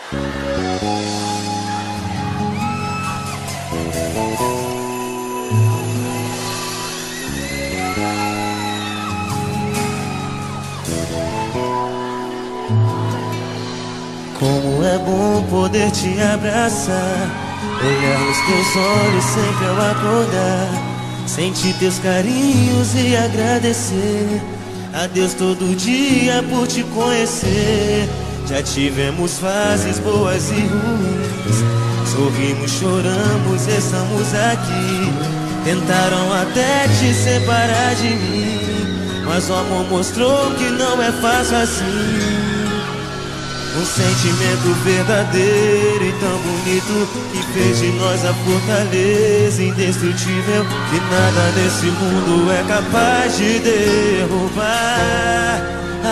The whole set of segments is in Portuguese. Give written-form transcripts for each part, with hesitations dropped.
Como é bom poder te abraçar, olhar nos teus olhos sempre ao acordar, sentir teus carinhos e agradecer a Deus todo dia por te conhecer. Já tivemos fases boas e ruins, sorrimos, choramos, estamos aqui. Tentaram até te separar de mim, mas o amor mostrou que não é fácil assim. Um sentimento verdadeiro e tão bonito, que fez de nós a fortaleza indestrutível, que nada nesse mundo é capaz de derrubar.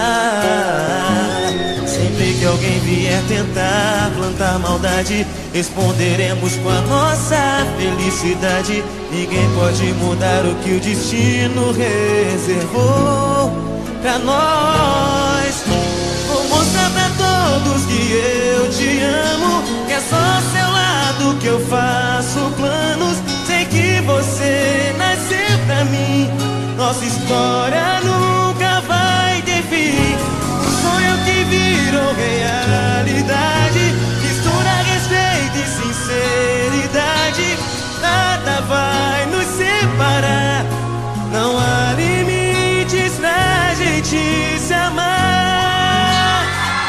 Sempre que alguém vier tentar plantar maldade, responderemos com a nossa felicidade. Ninguém pode mudar o que o destino reservou pra nós. Vou mostrar pra todos que eu te amo, que é só ao seu lado que eu faço planos. Sei que você nasceu pra mim, nossa história nunca vai ter fim. Um sonho que virou realidade, mistura respeito e sinceridade. Nada vai nos separar, não há limites pra gente se amar.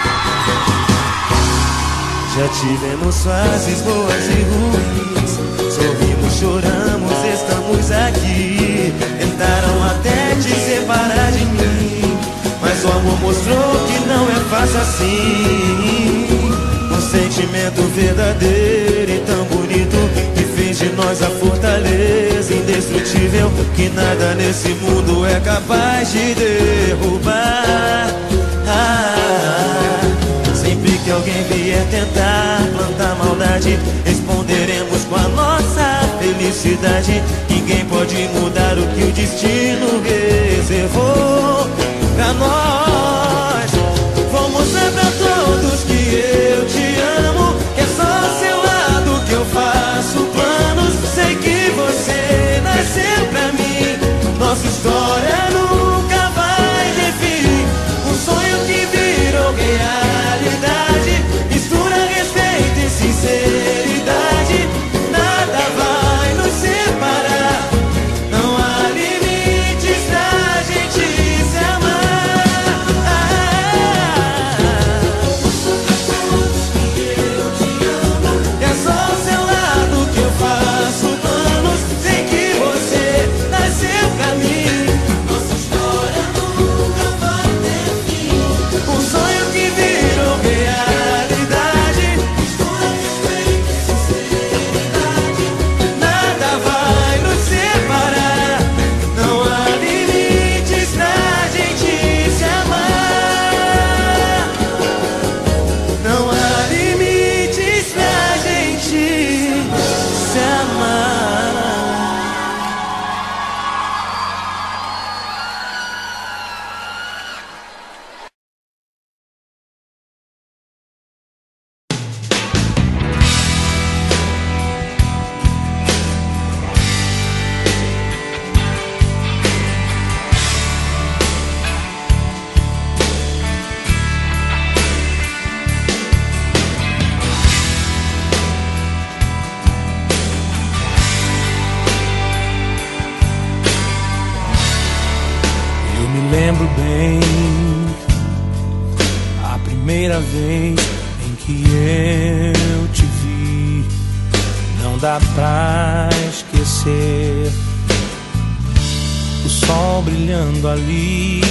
Já tivemos fases boas e ruins, sorrimos, choramos, estamos aqui. Tentaram até te separar de mim, mas o amor mostrou que não é fácil assim. Um sentimento verdadeiro e tão bonito, que fez de nós a fortaleza indestrutível, que nada nesse mundo é capaz de derrubar. Sempre que alguém vier tentar plantar maldade, responderemos com a nossa felicidade. Ninguém pode mudar o que o destino reservou pra nós. Vou mostrar pra todos que eu te amo, que é só ao seu lado que eu faço planos. Sei que você nasceu pra mim, nossa história nunca vai ter fim. Um sonho que virou realidade, mistura respeito e sinceridade. Nada vai nos separar, não há limites pra gente se amar. É só ao seu lado que eu faço planos. Sei que você nasceu pra mim, nossa história nunca vai ter fim. Um sonho que virou realidade, mistura respeito e sinceridade. Nada vai nos separar, não há limites pra gente se amar. Não há limites pra gente se amar. Eu me lembro bem a primeira vez em que eu te vi. Não dá pra esquecer o sol brilhando ali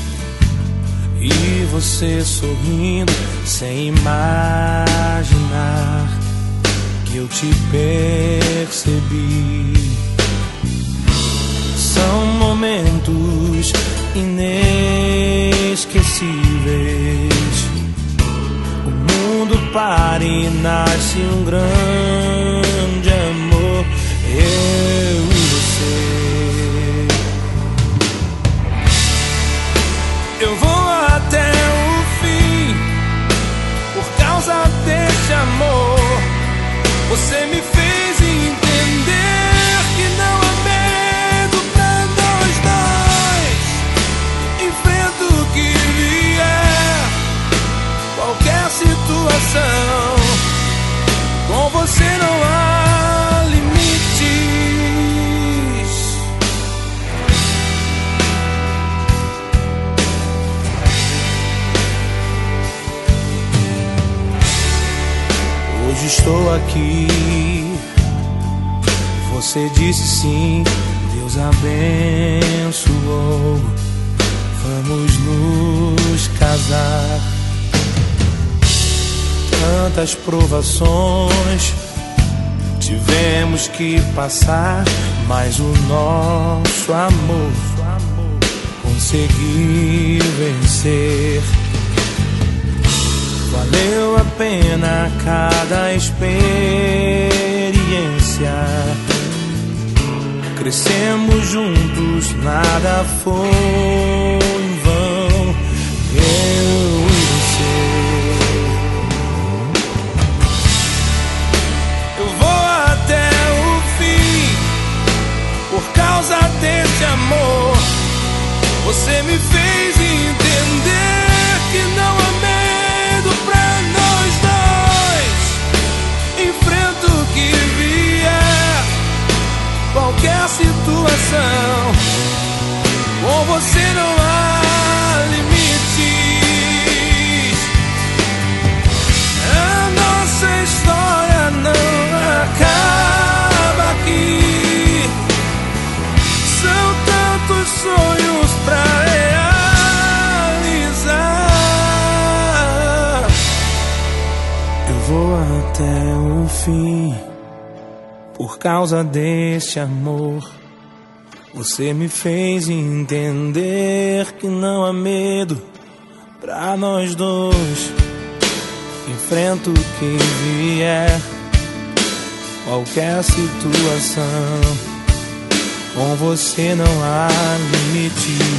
e você sorrindo sem imaginar que eu te percebi. São momentos inesquecíveis. O mundo para e nasce um grande amor, eu e você. Eu vou até o fim por causa desse amor. Você me fez entender que não há medo pra nós dois. Enfrento o que vier, qualquer situação. Com você não há limites. Hoje estou aqui, você disse sim, Deus abençoou. Vamos nos casar. Tantas provações tivemos que passar, mas o nosso amor conseguiu vencer. Valeu a pena cada experiência. Crescemos juntos, nada foi em vão. Eu e você. Eu vou até o fim por causa desse amor. Você me fez entender que não há medo pra nós dois. Enfrento o que vier, qualquer situação. Com você não há limites. A nossa história não acaba aqui. São tantos sonhos pra realizar. Eu vou até o fim por causa deste amor. Você me fez entender que não há medo pra nós dois. Enfrento o que vier, qualquer situação. Com você não há limite.